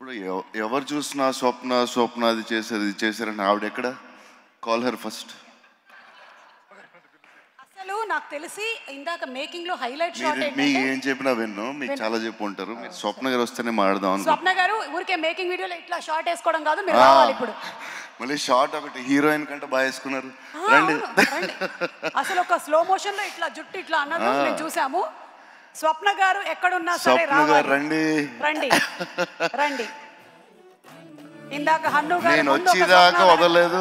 ఇప్పుడు ఎవరు చూసినా స్వప్న అది చేశారని ఆవిడెక్కడ? Call her first. అసలు నాకు తెలిసి ఇందాక మేకింగ్ లో హైలైట్ షాట్ ఏంటంటే మీకు ఏం చెప్పినా విన్ను, మీకు చాలా చెప్పు ఉంటారు. మీరు స్వప్న గారు వస్తేనే మాట్లాడదాం. స్వప్న గారు ఊరికే మేకింగ్ వీడియోలో ఇట్లా షార్ట్ వేసుకోవడం కాదు, మీరు రావాలి ఇప్పుడు. మళ్ళీ షార్ట్ ఒకటి హీరోయిన్ కంటే బాగా వేసుకున్నారు. రండి. అసలు ఒక స్లో మోషన్ లో ఇట్లా జుట్టు ఇట్లా అన్నది మేము చూసాము. స్వప్న గారు ఎక్కడున్నా సరే రండి రండి రండి. ఇందాక హన్ను గారు నేను వచ్చేదాకా వదలలేదు.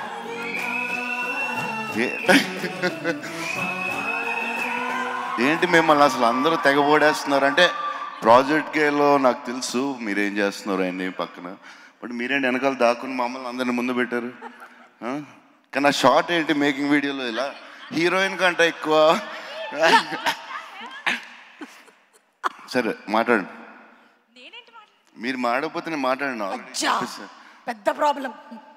ఏంటి మిమ్మల్ని అసలు అందరూ తెగబోడేస్తున్నారు అంటే ప్రాజెక్ట్ గేలో నాకు తెలుసు మీరేం చేస్తున్నారు అన్ని పక్కన, బట్ మీరేంటి వెనకాల దాక్కుని మమ్మల్ని అందరిని ముందు పెట్టారు. కానీ ఆ షార్ట్ ఏంటి మేకింగ్ వీడియోలో ఇలా హీరోయిన్ కంటే ఎక్కువ? సరే మాట్లాడండి. మీరు మాడకపోతే నేను మాట్లాడండి. పెద్ద problem.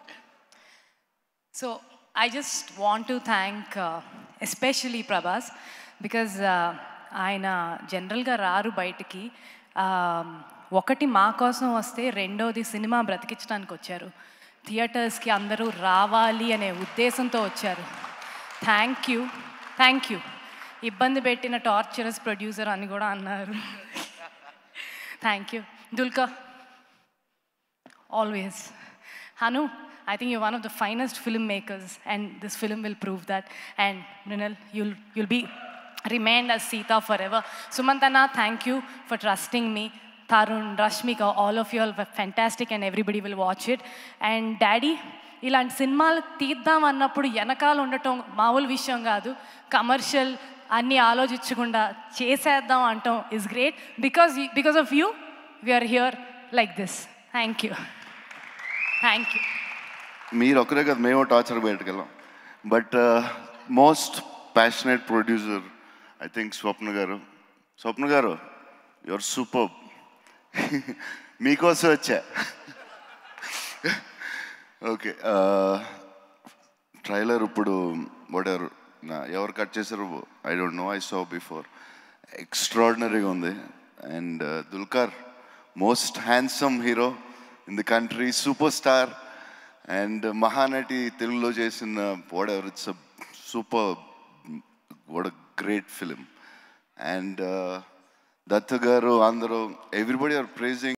So I just want to thank especially Prabhas because ఆయన జనరల్గా రారు బయటికి. ఒకటి మా కోసం వస్తే రెండోది సినిమా బ్రతికించడానికి వచ్చారు. థియేటర్స్కి అందరూ రావాలి అనే ఉద్దేశంతో వచ్చారు. Thank you. ఇబ్బంది పెట్టిన టార్చరస్ ప్రొడ్యూసర్ అని కూడా అన్నారు. Thank you. Dulquer always. Hanu, I think you're one of the finest filmmakers and this film will prove that. And Mrunal, you'll be remained as Sita forever. Sumanth, thank you for trusting me. Tharun, Rashmika, all of you are fantastic and everybody will watch it. And Daddy, ఇలాంటి సినిమాలు తీద్దాం అన్నప్పుడు వెనకాల ఉండటం మామూలు విషయం కాదు. Commercial అన్నీ ఆలోచించకుండా చేసేద్దాం అంటాం is great. Because of you, we are here like this. Thank you. మీరు ఒకరే కదా, మేము టార్చర్ బయటకెళ్ళాం. But most passionate producer I think Swapna garu you are super. మీకోసం వచ్చా. ఓకే, ట్రైలర్ ఇప్పుడు ఎవరు కట్ చేశారు I don't know, I saw before. ఎక్స్ట్రాడినరీగా ఉంది. And Dulquer most handsome hero in the country, superstar and Mahanati Telugulo chesina whatever, it's a super, what a great film. And Dutt garu andaru everybody are praising